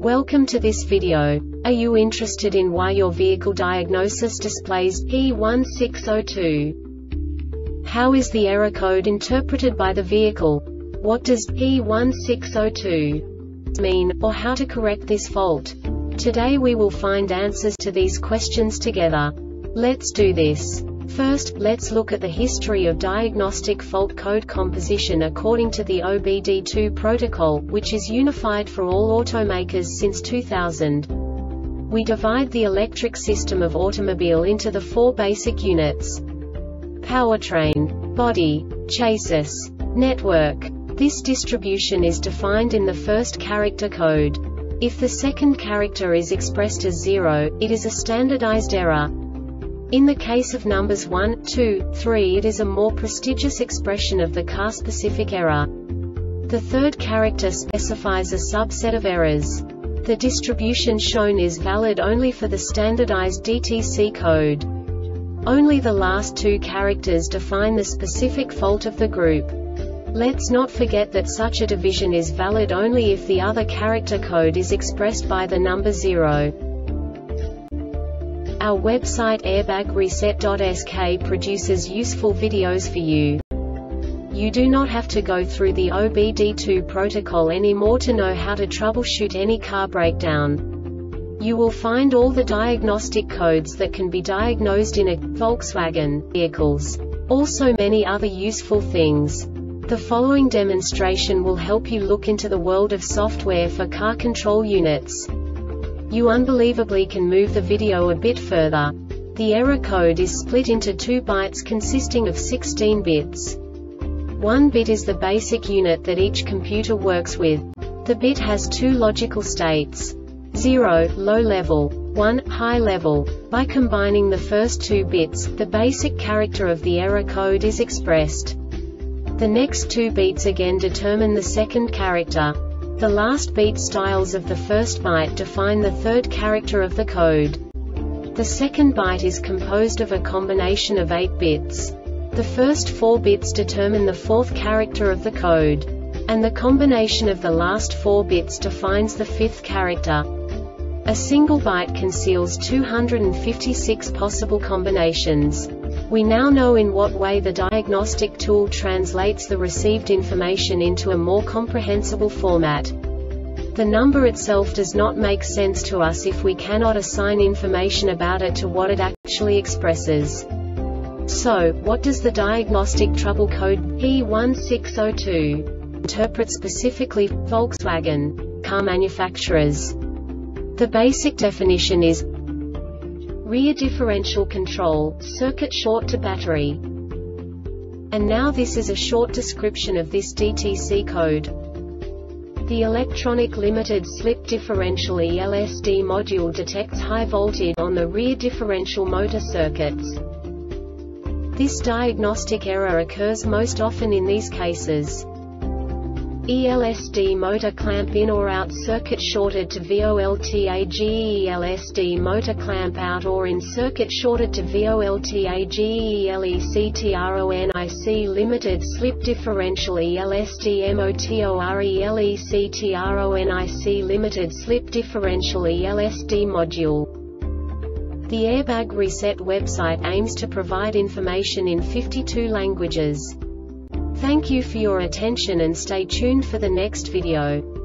Welcome to this video. Are you interested in why your vehicle diagnosis displays P1602? How is the error code interpreted by the vehicle? What does P1602 mean, or how to correct this fault? Today we will find answers to these questions together. Let's do this. First, let's look at the history of diagnostic fault code composition according to the OBD2 protocol, which is unified for all automakers since 2000. We divide the electric system of automobile into the four basic units: powertrain, body, chassis, network. This distribution is defined in the first character code. If the second character is expressed as 0, it is a standardized error. In the case of numbers 1, 2, 3, it is a more prestigious expression of the car-specific error. The third character specifies a subset of errors. The distribution shown is valid only for the standardized DTC code. Only the last two characters define the specific fault of the group. Let's not forget that such a division is valid only if the other character code is expressed by the number 0. Our website airbagreset.sk produces useful videos for you. You do not have to go through the OBD2 protocol anymore to know how to troubleshoot any car breakdown. You will find all the diagnostic codes that can be diagnosed in a Volkswagen vehicles. Also many other useful things. The following demonstration will help you look into the world of software for car control units. You unbelievably can move the video a bit further. The error code is split into 2 bytes consisting of 16 bits. 1 bit is the basic unit that each computer works with. The bit has 2 logical states: 0, low level, 1, high level. By combining the first 2 bits, the basic character of the error code is expressed. The next 2 beats again determine the second character. The last beat styles of the first byte define the third character of the code. The second byte is composed of a combination of 8 bits. The first 4 bits determine the fourth character of the code. And the combination of the last 4 bits defines the fifth character. A single byte conceals 256 possible combinations. We now know in what way the diagnostic tool translates the received information into a more comprehensible format. The number itself does not make sense to us if we cannot assign information about it to what it actually expresses. So, what does the diagnostic trouble code P1602 interpret specifically for Volkswagen car manufacturers? The basic definition is rear differential control, circuit short to battery. And now this is a short description of this DTC code. The electronic limited slip differential ELSD module detects high voltage on the rear differential motor circuits. This diagnostic error occurs most often in these cases: ELSD motor clamp in or out circuit shorted to VOLTAGE, ELSD motor clamp out or in circuit shorted to VOLTAGE, ELECTRONIC limited slip differential ELSD MOTOR, ELECTRONIC limited slip differential ELSD module. The Airbag Reset website aims to provide information in 52 languages. Thank you for your attention and stay tuned for the next video.